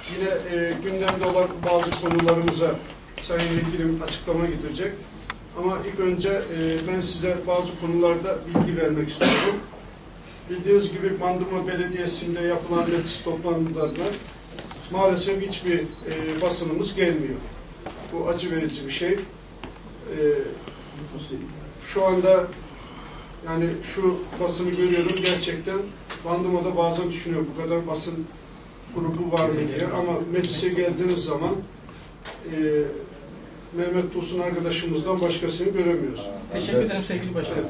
Yine gündemde olan bazı konularımıza Sayın Vekilim açıklama getirecek. Ama ilk önce ben size bazı konularda bilgi vermek istiyorum. Bildiğiniz gibi Bandırma Belediyesi'nde yapılan meclis toplantılarına maalesef hiçbir basınımız gelmiyor. Bu acı verici bir şey. Şu anda yani şu basını görüyorum, gerçekten Bandırma'da bazen düşünüyor bu kadar basın grubu var mı diye, ama meclise geldiğiniz zaman Mehmet Tosun arkadaşımızdan başkasını göremiyoruz. Teşekkür ederim sevgili başkanım.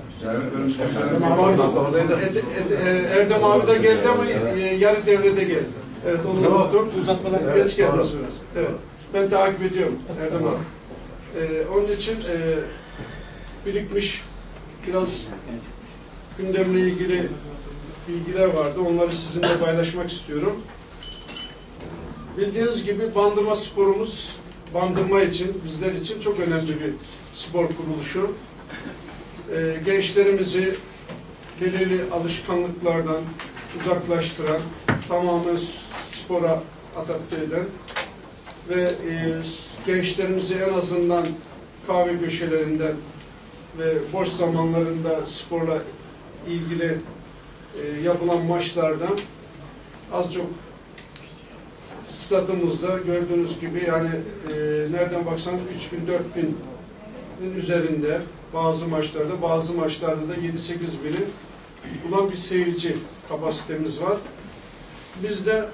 Erdem abi de geldi ama yarı devrede geldi. Evet, onu otur. Uzatmalar. Geç geldiniz biraz. Evet. Ben takip ediyorum Erdem abi. Onun için birikmiş biraz gündemle ilgili bilgiler vardı. Onları sizinle paylaşmak istiyorum. Bildiğiniz gibi Bandırma sporumuz Bandırma için, bizler için çok önemli bir spor kuruluşu. Gençlerimizi belirli alışkanlıklardan uzaklaştıran, tamamen spora adapte eden ve gençlerimizi en azından kahve köşelerinden ve boş zamanlarında sporla ilgili yapılan maçlardan az çok stadımızda gördüğünüz gibi yani nereden baksanız 3000-4000'in üzerinde bazı maçlarda da 7-8 bini bulan bir seyirci kapasitemiz var. Biz de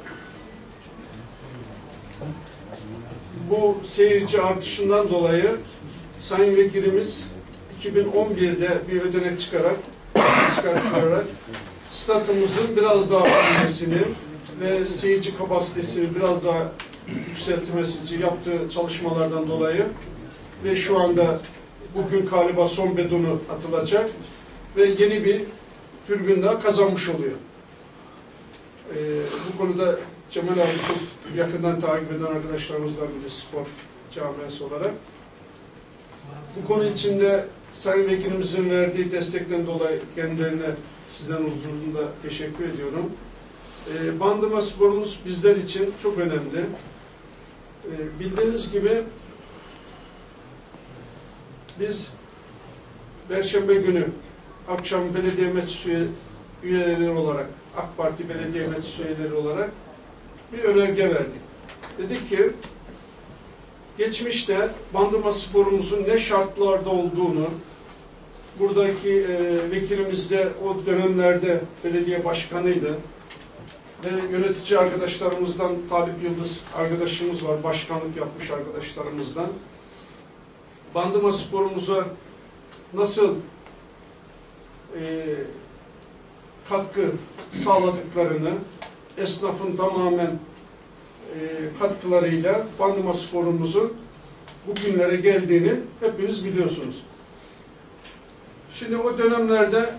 bu seyirci artışından dolayı Sayın Vekilimiz 2011'de bir ödenek çıkartarak statımızın biraz daha büyümesini ve seyirci kapasitesini biraz daha yükseltmesi için yaptığı çalışmalardan dolayı ve şu anda bugün galiba son betonu atılacak ve yeni bir tribün daha kazanmış oluyor. Bu konuda Cemal abi çok yakından takip eden arkadaşlarımızdan biri spor camiası olarak. Bu konu içinde Sayın Vekilimizin verdiği destekten dolayı kendilerine sizden huzurunda teşekkür ediyorum. Bandırma sporumuz bizler için çok önemli. Bildiğiniz gibi biz Perşembe günü akşam belediye meclis üyeleri olarak, AK Parti belediye meclis üyeleri olarak bir önerge verdik. Dedik ki geçmişte Bandırma sporumuzun ne şartlarda olduğunu, buradaki vekilimiz de o dönemlerde belediye başkanıydı ve yönetici arkadaşlarımızdan Talip Yıldız arkadaşımız var, başkanlık yapmış arkadaşlarımızdan. Bandırma sporumuza nasıl katkı sağladıklarını, esnafın tamamen katkılarıyla Bandırma sporumuzun bugünlere geldiğini hepiniz biliyorsunuz. Şimdi o dönemlerde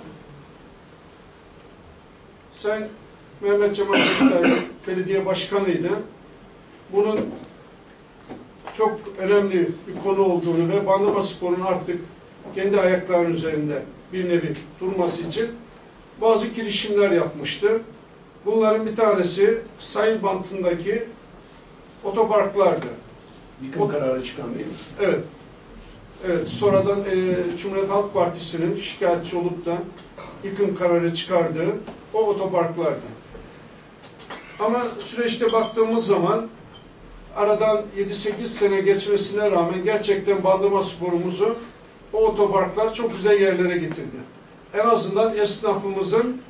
Sayın Mehmet Cemal Beşiktaş belediye başkanıydı. Bunun çok önemli bir konu olduğunu ve Bandırma sporunun artık kendi ayaklarının üzerinde bir nevi durması için bazı girişimler yapmıştı. Bunların bir tanesi sahil bantındaki otoparklardı. Yıkım kararı çıkan değil mi? Evet. Evet. Sonradan Cumhuriyet Halk Partisi'nin şikayetçi olup da yıkım kararı çıkardığı o otoparklardı. Ama süreçte baktığımız zaman aradan 7-8 sene geçmesine rağmen gerçekten Bandırma sporumuzu o otoparklar çok güzel yerlere getirdi. En azından esnafımızın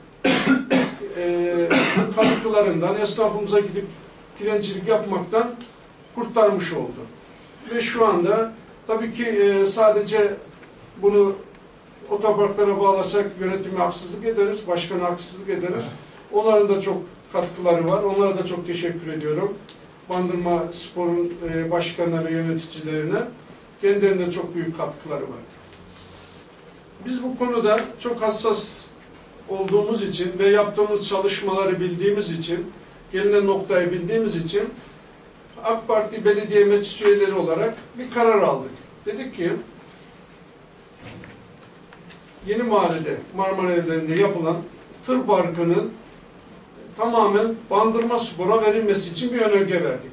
katkılarından, esnafımıza gidip dilencilik yapmaktan kurtarmış oldu. Ve şu anda tabii ki sadece bunu otoparklara bağlasak yönetime haksızlık ederiz, başkana haksızlık ederiz. Onların da çok katkıları var. Onlara da çok teşekkür ediyorum. Bandırma Spor'un başkanına ve yöneticilerine. Kendilerine çok büyük katkıları var. Biz bu konuda çok hassas olduğumuz için ve yaptığımız çalışmaları bildiğimiz için, gelinen noktayı bildiğimiz için AK Parti belediye meclis üyeleri olarak bir karar aldık. Dedik ki Yeni Mahalle'de Marmara Evleri'nde yapılan tır parkının tamamen Bandırmaspor'a verilmesi için bir önerge verdik.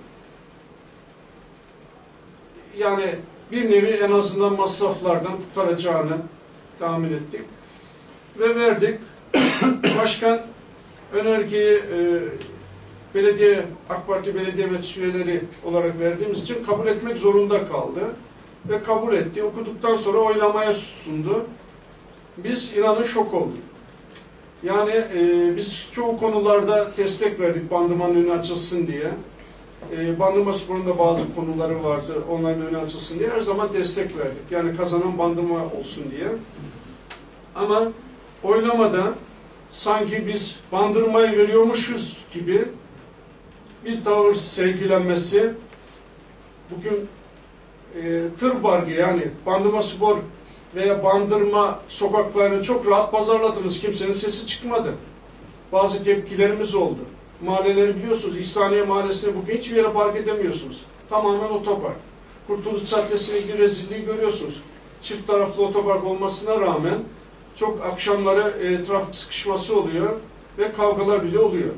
Yani bir nevi en azından masraflardan kurtaracağını tahmin ettik. Ve verdik. Başkan önergeyi belediye, AK Parti belediye meclis üyeleri olarak verdiğimiz için kabul etmek zorunda kaldı. Ve kabul etti. Okuduktan sonra oylamaya sundu. Biz inanın şok olduk. Yani biz çoğu konularda destek verdik Bandırma'nın önü açılsın diye. Bandırmaspor'un da bazı konuları vardı, onların önü açılsın diye her zaman destek verdik. Yani kazanan Bandırma olsun diye. Ama oylamada sanki biz Bandırma'yı veriyormuşuz gibi bir tavır sergilenmesi, bugün tır bargı, yani Bandırmaspor veya Bandırma sokaklarını çok rahat pazarladınız. Kimsenin sesi çıkmadı. Bazı tepkilerimiz oldu. Mahalleleri biliyorsunuz. İhsaniye Mahallesi'ne bugün hiçbir yere park edemiyorsunuz. Tamamen otopark. Kurtuluş Caddesi'ne ilgili rezilliği görüyorsunuz. Çift taraflı otopark olmasına rağmen çok akşamları trafik sıkışması oluyor ve kavgalar bile oluyor.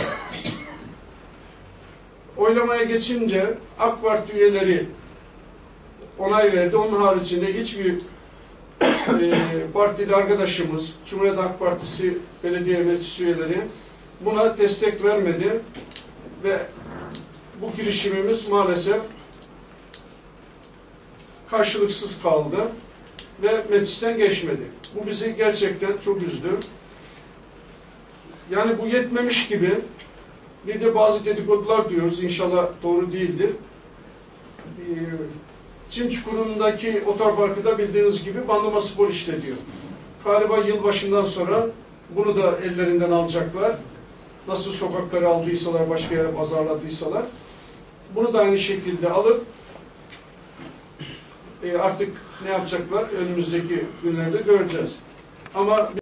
Oylamaya geçince AK Parti üyeleri onay verdi. Onun haricinde hiçbir partili arkadaşımız, Cumhuriyet Halk Partisi belediye meclis üyeleri buna destek vermedi ve bu girişimimiz maalesef karşılıksız kaldı ve meclisten geçmedi. Bu bizi gerçekten çok üzdü. Yani bu yetmemiş gibi bir de bazı dedikodular diyoruz. İnşallah doğru değildir. Çimçukuru'ndaki otoparkı da bildiğiniz gibi Bandırmaspor işletiyor. Galiba yılbaşından sonra bunu da ellerinden alacaklar. Nasıl sokakları aldıysalar, başka yere pazarladıysalar. Bunu da aynı şekilde alıp artık ne yapacaklar önümüzdeki günlerde göreceğiz. Ama